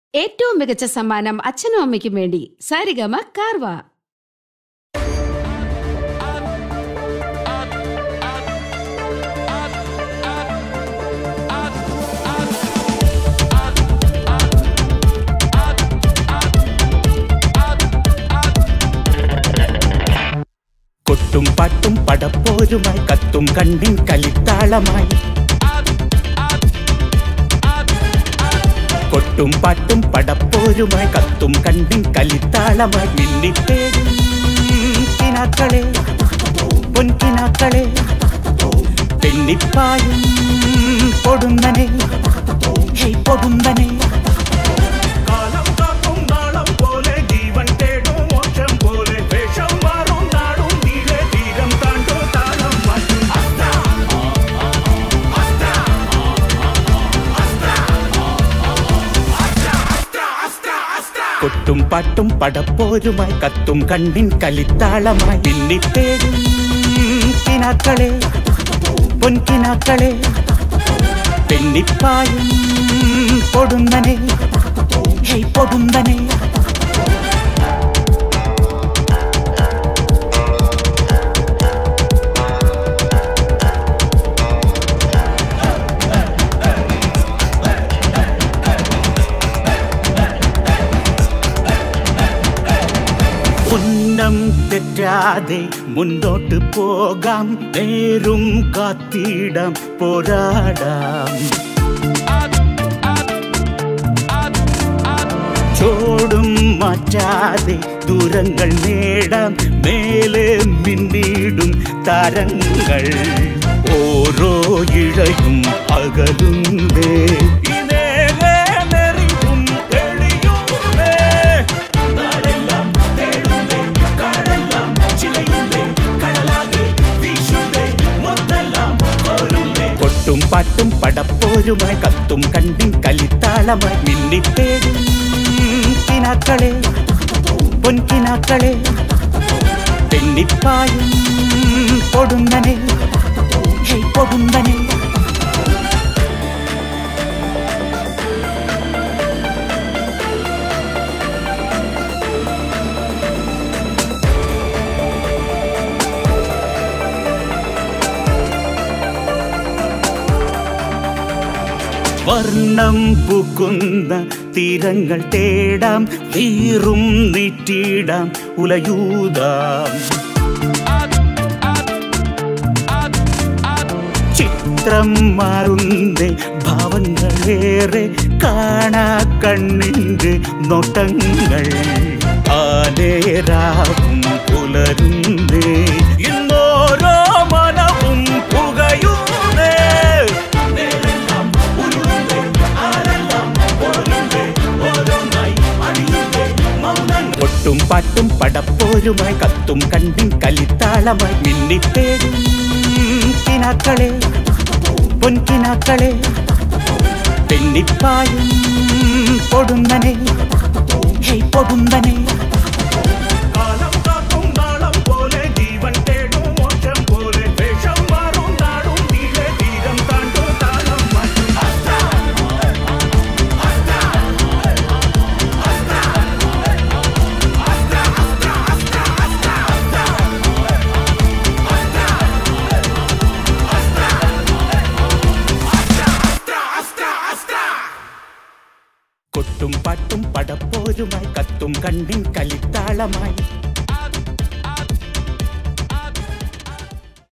ഏറ്റവും മികച്ച സമ്മാനം അച്ഛനും അമ്മയ്ക്കും വേണ്ടി സാരിഗമ കാർവ. കൊട്ടും പാട്ടും പടപ്പോരുമായി കത്തും കണ്ണിൻ കലിത്താളമായി കൊട്ടും പാട്ടും പടപ്പോരുമായി കത്തും കണ്ണിൻ കലിത്താളമായി മിന്നിത്തേടും കിനാക്കളെ പൊൻകിനാക്കളെ പെണ്ണിപ്പായും പൊടുന്നനെ പൊടുന്നനെ കൊട്ടും പാട്ടും പടപ്പോരുമായി കത്തും കണ്ണിൻ കലിത്താളമായി പിന്നിത്തേടും കിനാക്കളെ പൊൻകിനാക്കളെ പെണ്ണിപ്പായും പൊടുന്നനെ പൊടുന്നനെ ഉന്നം തെറ്റാതെ മുന്നോട്ട് പോകാം, നേരും കാത്തിടാം, പോരാടാം. ചോടും മാറ്റാതെ ദൂരങ്ങൾ നേടാം, മേലെ മിന്നിടും താരങ്ങൾ. ഓരോ ഇഴയും അകലുന്നേ, കൊട്ടും പാട്ടും പടപ്പോരുമായി കത്തും കണ്ണിൻ കലിത്താളമായി മിന്നിത്തേടും കിനാക്കളെ പൊൻകിനാക്കളെ പെണ്ണിപ്പായും പൊടുന്നനെ പൊടുന്നനെ. വർണ്ണം പൂക്കുന്ന തീരങ്ങൾ തേടാം, വീറും നീറ്റിടാം, ഉലയൂതാം. ചിത്രം മാറുന്ന ഭാവങ്ങളേറെ, കാണാ കണ്ണിൻ്റെ നോട്ടങ്ങൾ. ആനേരാവും പുലരുന്നേ, ഇന്നോരോ മനവും പുകയുന്നേ. കൊട്ടും പാട്ടും പടപ്പോരുമായി കത്തും കണ്ണിൻ കലിത്താളമായി മിന്നിത്തേടും കിനാക്കളെ പൊൻകിനാക്കളെ പെണ്ണിപ്പായും പൊടുന്നനെ പൊടുന്നനെ. കൊട്ടും പാട്ടും പടപ്പോരുമായി കത്തും കണ്ണിൻ കലിത്താളമായി